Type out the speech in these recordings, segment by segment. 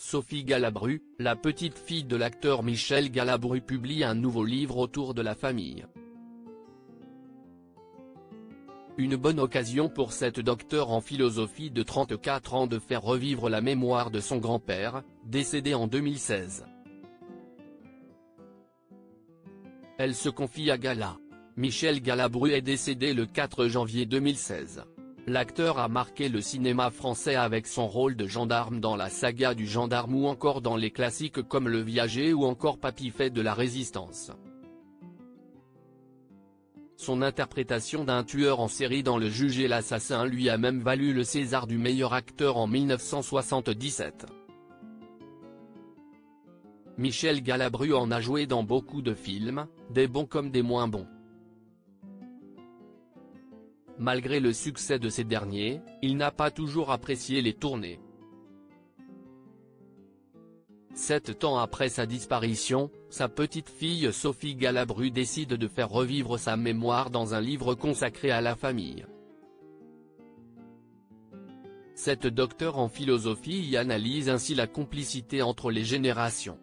Sophie Galabru, la petite fille de l'acteur Michel Galabru publie un nouveau livre autour de la famille. Une bonne occasion pour cette docteure en philosophie de 34 ans de faire revivre la mémoire de son grand-père, décédé en 2016. Elle se confie à Gala. Michel Galabru est décédé le 4 janvier 2016. L'acteur a marqué le cinéma français avec son rôle de gendarme dans la saga du gendarme ou encore dans les classiques comme Le Viager ou encore Papy fait de la Résistance. Son interprétation d'un tueur en série dans Le Juge et l'Assassin lui a même valu le César du meilleur acteur en 1977. Michel Galabru en a joué dans beaucoup de films, des bons comme des moins bons. Malgré le succès de ces derniers, il n'a pas toujours apprécié les tournées. 7 ans après sa disparition, sa petite fille Sophie Galabru décide de faire revivre sa mémoire dans un livre consacré à la famille. Cette docteure en philosophie y analyse ainsi la complicité entre les générations.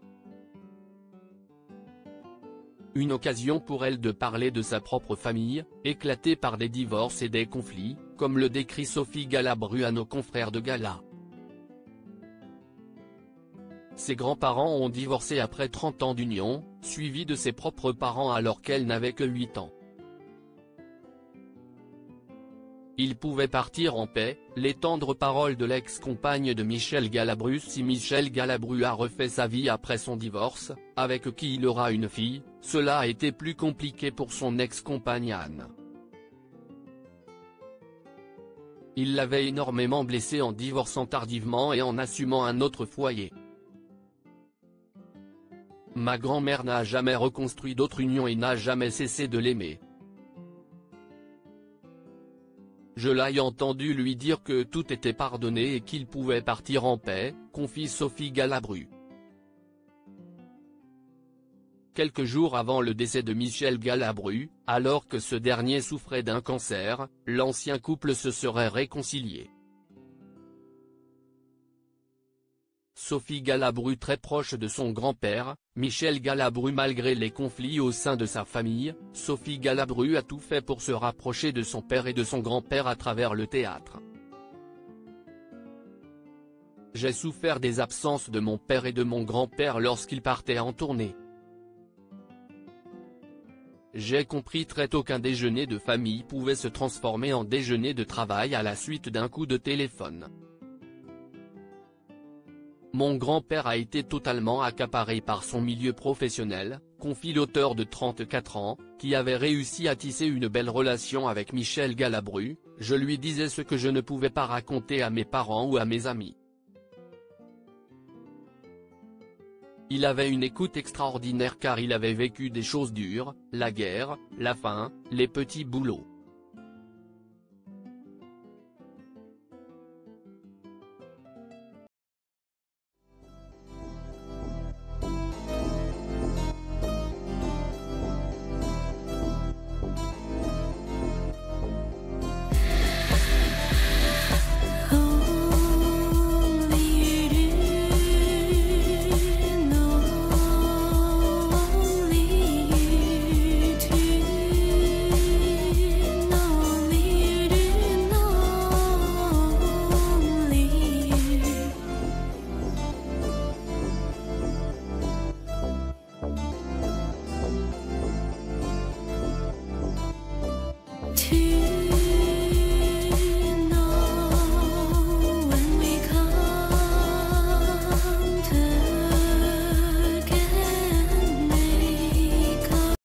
Une occasion pour elle de parler de sa propre famille, éclatée par des divorces et des conflits, comme le décrit Sophie Galabru à nos confrères de Gala. Ses grands-parents ont divorcé après 30 ans d'union, suivis de ses propres parents alors qu'elle n'avait que 8 ans. Il pouvait partir en paix, les tendres paroles de l'ex-compagne de Michel Galabru. Si Michel Galabru a refait sa vie après son divorce, avec qui il aura une fille, cela a été plus compliqué pour son ex-compagne Anne. Il l'avait énormément blessée en divorçant tardivement et en assumant un autre foyer. Ma grand-mère n'a jamais reconstruit d'autre union et n'a jamais cessé de l'aimer. Je l'ai entendu lui dire que tout était pardonné et qu'il pouvait partir en paix, confie Sophie Galabru. Quelques jours avant le décès de Michel Galabru, alors que ce dernier souffrait d'un cancer, l'ancien couple se serait réconcilié. Sophie Galabru très proche de son grand-père, Michel Galabru. Malgré les conflits au sein de sa famille, Sophie Galabru a tout fait pour se rapprocher de son père et de son grand-père à travers le théâtre. J'ai souffert des absences de mon père et de mon grand-père lorsqu'ils partaient en tournée. J'ai compris très tôt qu'un déjeuner de famille pouvait se transformer en déjeuner de travail à la suite d'un coup de téléphone. Mon grand-père a été totalement accaparé par son milieu professionnel, confie l'auteur de 34 ans, qui avait réussi à tisser une belle relation avec Michel Galabru. Je lui disais ce que je ne pouvais pas raconter à mes parents ou à mes amis. Il avait une écoute extraordinaire car il avait vécu des choses dures, la guerre, la faim, les petits boulots.